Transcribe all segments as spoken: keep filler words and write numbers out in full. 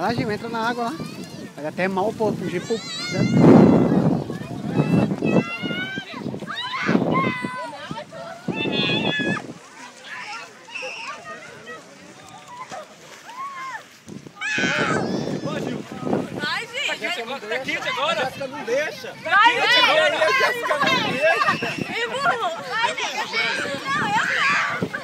Lá, Gil, entra na água lá. Vai até mal pô, fugir pro... Ai, gente! Tá quente agora? A Jéssica não deixa! Vai, vai! Agora, a Jéssica não deixa! Ei, burro! Vai, nega! Não, eu não!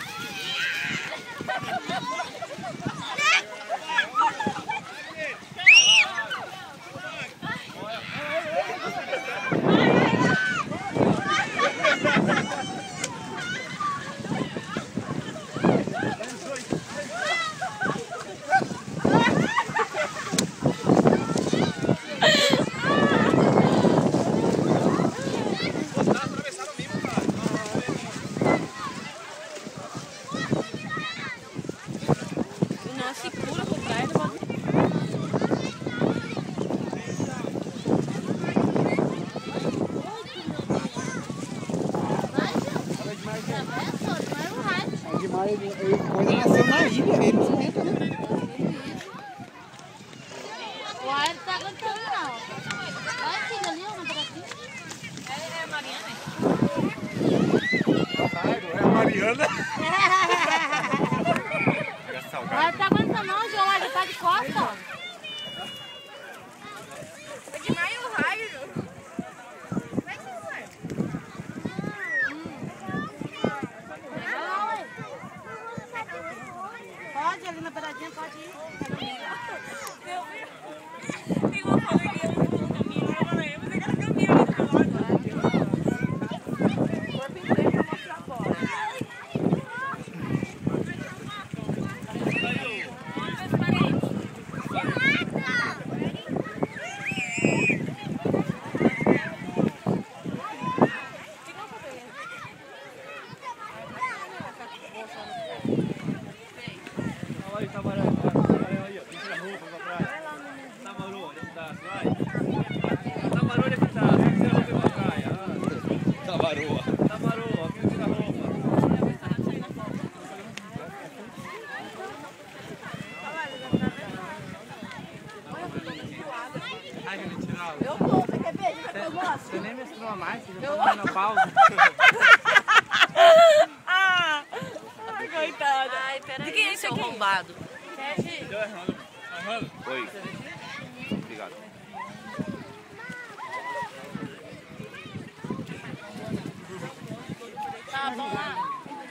Se cura por trás, não pode... É demais, ele, ele, ele nasceu na ilha, ele não entra, né? O ar não tá aguentando não. Vai aqui, ali, ó, por aqui. É a Mariana? É a Mariana? O ar não tá aguentando não, João. Ele tá de costa, ó. É demais o raio. Vai que vai. Pode, ali na beiradinha, pode ir. Meu Deus. Tem uma coleguinha no caminho, eu não lembro. Você quer caminhar ali do meu lado? Corpo inteiro pra mostrar fora. Olha o camarão, aí, ó. Tira a roupa pra praia. Tamarô, onde é que tá? Vai. Tamarô, onde é que tá? Tira a roupa pra praia. Tamarô. Tamarô, ó. Quem tira a roupa? Ai, que ele tirava. Eu tô, você quer ver? Você quer que eu mostre? Você nem menstrua mais, você já tá na pausa. Ah! Ai, coitada. Ai, peraí. De quem é esse aqui? Arrombado. Oi. Obrigado. Tá, vamos lá.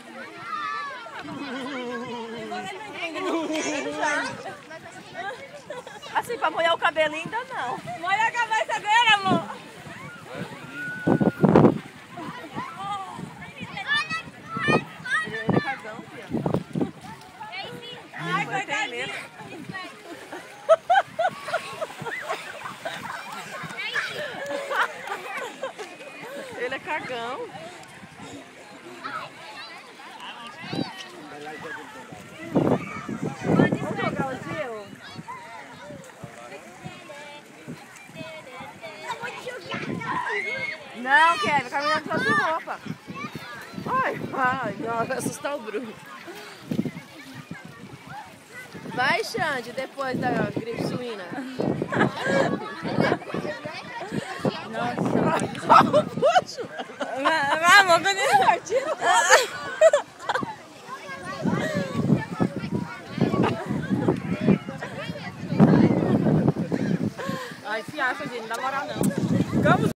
Assim, pra molhar o cabelinho ainda não. Molha a cabeça dele, amor. Ele é cagão, filha. Ai, coitadinho. Ele é cagão. Vamos jogar o gelo? Não, Kevin, caminhando só de roupa. Ai, ai, não, vai assustar o Bruno. Vai, Xande, depois da gripe suína. Nossa, puxo. Vamos, vamos, tira. Ai, fiaca, gente, não dá moral não. Vamos.